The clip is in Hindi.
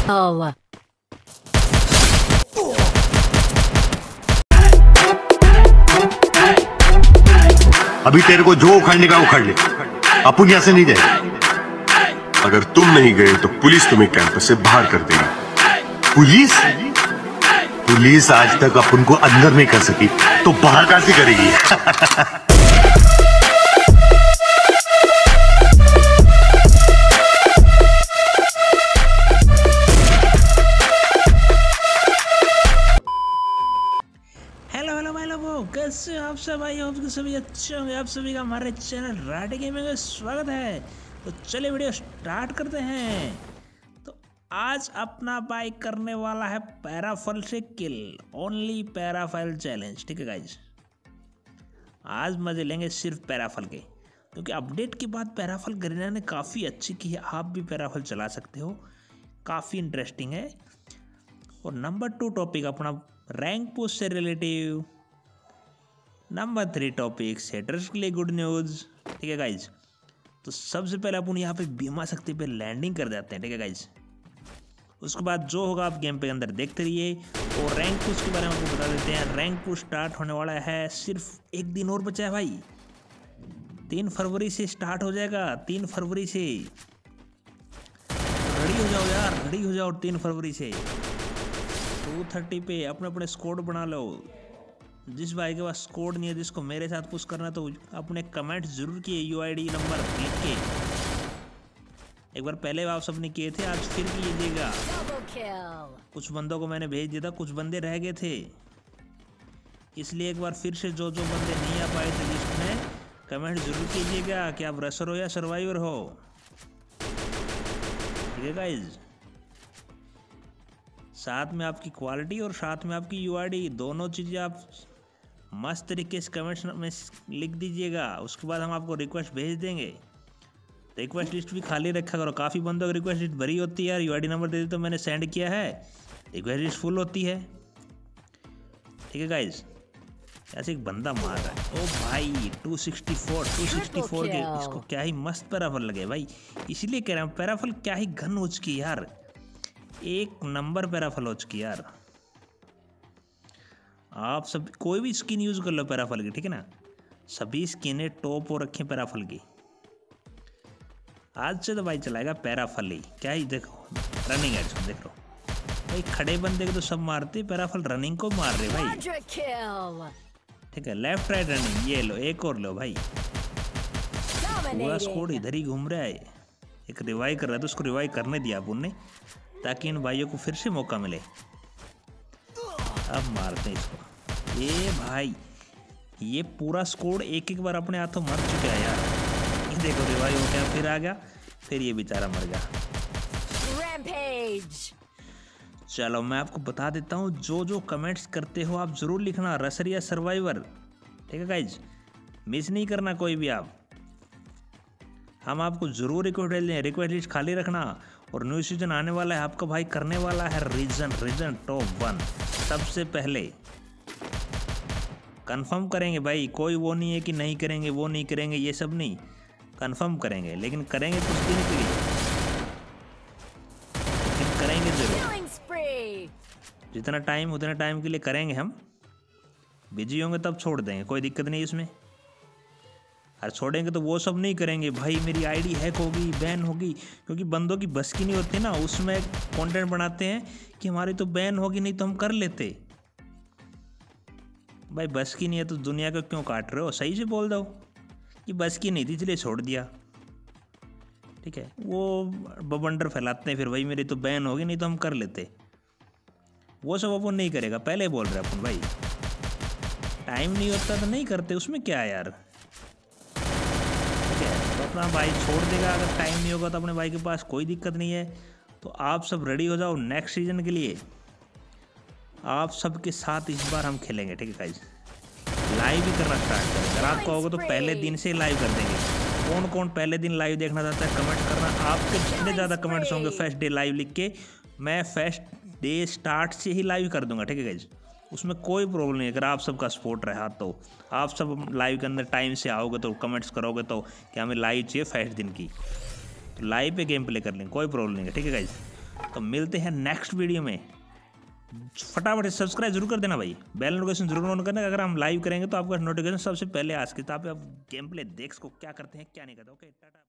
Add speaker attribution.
Speaker 1: Oh.
Speaker 2: अभी तेरे को जो उखाड़ने का उखाड़ ले, अपन यहाँ से नहीं जाएगा।
Speaker 3: अगर तुम नहीं गए तो पुलिस तुम्हें कैंपस से बाहर कर देगी।
Speaker 2: पुलिस? पुलिस आज तक अपन को अंदर नहीं कर सकी, तो बाहर कैसे करेगी?
Speaker 4: कैसे आप सब भाई, आपके सभी अच्छे होंगे। आप सभी का हमारे चैनल राटे गेमिंग में स्वागत है। तो चलिए वीडियो स्टार्ट करते हैं। तो आज अपना बाइक करने वाला है पैराफल से किल, ओनली पैराफल चैलेंज। ठीक है गाइज, आज मजे लेंगे सिर्फ पैराफल के, क्योंकि अपडेट के बाद पैराफल गरीना ने काफ़ी अच्छी की है। आप भी पैराफल चला सकते हो, काफ़ी इंटरेस्टिंग है। और नंबर 2 टॉपिक अपना रैंक पुश से रिलेटिव। नंबर 3 टॉपिक सेटर्स के लिए गुड न्यूज़। ठीक है गाइज, तो सबसे पहले अपन यहाँ पे बीमा शक्ति पे लैंडिंग कर जाते हैं। ठीक है गाइज, उसके बाद जो होगा आप गेम पे अंदर देखते रहिए। और रैंक पुश के बारे में आपको बता देते हैं। रैंक पुश स्टार्ट होने वाला है, सिर्फ एक दिन और बचा है भाई। 3 फरवरी से स्टार्ट हो जाएगा। 3 फरवरी से रेडी हो जाओ यार, रेडी हो जाओ। 3 फरवरी से 2:30 पे अपने अपने स्क्वाड बना लो। जिस भाई के पास कोड नहीं है, जिसको मेरे साथ पुश करना, तो अपने कमेंट जरूर किए UID नंबर लिख के। एक बार पहले आप सबने किए थे, आज फिर कीजिएगा। कुछ बंदों को मैंने भेज दिया था, कुछ बंदे रह गए थे, इसलिए एक बार फिर से जो बंदे नहीं आ पाए थे लिस्ट में, कमेंट जरूर कीजिएगा कि आप रेसर हो या सर्वाइवर हो। ठीक है गाइज, साथ में आपकी क्वालिटी और साथ में आपकी UID, दोनों चीज़ें आप मस्त तरीके से कमेंट्स में लिख दीजिएगा। उसके बाद हम आपको रिक्वेस्ट भेज देंगे। रिक्वेस्ट लिस्ट भी खाली रखा करो, काफ़ी बंदों की रिक्वेस्ट लिस्ट भरी होती है यार। UID नंबर दे दे तो मैंने सेंड किया है, रिक्वेस्ट लिस्ट फुल होती है। ठीक है गाइज, ऐसे एक बंदा मार रहा है। ओ भाई 264 के, इसको क्या ही मस्त पैराफल लगे भाई। इसीलिए कह रहा हूँ पैराफल क्या ही घन हो चुकी यार, एक नंबर पैराफल हो चुकी यार। आप सब कोई भी स्किन यूज कर लो पैराफल की, ठीक है ना। सभी स्किनें टॉप हो रखी हैं पैराफल की। आज से तो भाई चलाएगा पैराफल ही। क्या ही देखो रनिंग एड्स देख लो भाई, खड़े बंदे को तो सब मारते, पैराफल रनिंग को मार रहे भाई। ठीक है, लेफ्ट राइट रनिंग। ये लो, एक और लो भाई। पूरा स्क्वाड इधर ही घूम रहा है। एक रिवाइव कर रहा है, तो उसको रिवाइव करने दिया अपन ने, ताकि इन भाइयों को फिर से मौका मिले। अब मारते हैं इसको। ये भाई, ये पूरा स्क्वाड एक एक बार अपने हाथों मर चुका है यार। ये देखो रिवाइव हो गया, फिर आ गया, फिर ये बेचारा मर गया। चलो मैं आपको बता देता हूँ, जो कमेंट्स करते हो आप जरूर लिखना, रसर या सर्वाइवर। ठीक है गाइज, मिस नहीं करना कोई भी आप। हम आपको जरूर रिक्वेस्ट दें, रिक्वेस्ट लिस्ट खाली रखना। और न्यू सीजन आने वाला है, आपका भाई करने वाला है रीजन टॉप 1 सबसे पहले। कंफर्म करेंगे भाई, कोई वो नहीं है कि नहीं करेंगे, वो नहीं करेंगे, ये सब नहीं, कंफर्म करेंगे। लेकिन करेंगे कुछ दिन के लिए, लेकिन करेंगे जरूर। जितना टाइम उतना टाइम के लिए करेंगे हम। बिजी होंगे तब छोड़ देंगे, कोई दिक्कत नहीं इसमें। और छोड़ेंगे तो वो सब नहीं करेंगे भाई, मेरी ID हैक होगी, बैन होगी, क्योंकि बंदों की बस की नहीं होती ना। उसमें कंटेंट बनाते हैं कि हमारी तो बैन होगी, नहीं तो हम कर लेते। भाई बस की नहीं है तो दुनिया को क्यों काट रहे हो? सही से बोल दो कि बस की नहीं थी इसलिए छोड़ दिया। ठीक है, वो बवंडर फैलाते हैं फिर, भाई मेरी तो बैन होगी, नहीं तो हम कर लेते। वो सब अपन नहीं करेगा, पहले बोल रहे अपन भाई। टाइम नहीं होता तो नहीं करते, उसमें क्या है यार। तो अपना भाई छोड़ देगा, अगर टाइम नहीं होगा तो अपने भाई के पास कोई दिक्कत नहीं है। तो आप सब रेडी हो जाओ नेक्स्ट सीजन के लिए। आप सबके साथ इस बार हम खेलेंगे। ठीक है गाइस, लाइव भी करना स्टार्ट करें। अगर आपको होगा तो पहले दिन से लाइव कर देंगे। कौन कौन पहले दिन लाइव देखना चाहता है कमेंट करना। आपके जितने ज़्यादा कमेंट्स होंगे फर्स्ट डे लाइव लिख के, मैं फर्स्ट डे स्टार्ट से ही लाइव कर दूंगा। ठीक है गाइस, उसमें कोई प्रॉब्लम नहीं। अगर आप सबका सपोर्ट रहा तो आप सब लाइव के अंदर टाइम से आओगे तो कमेंट्स करोगे तो कि हमें लाइव चाहिए फर्स्ट दिन की, तो लाइव पे गेम प्ले कर लेंगे, कोई प्रॉब्लम नहीं है। ठीक है गाइस, तो मिलते हैं नेक्स्ट वीडियो में। फटाफट सब्सक्राइब जरूर कर देना भाई, बेल नोटिफिकेशन जरूर ऑन करना। अगर हम लाइव करेंगे तो आपका नोटिफिकेशन सबसे पहले आ सके, तो आप गेम प्ले देख सको क्या करते हैं क्या नहीं करते। ओके टाटा।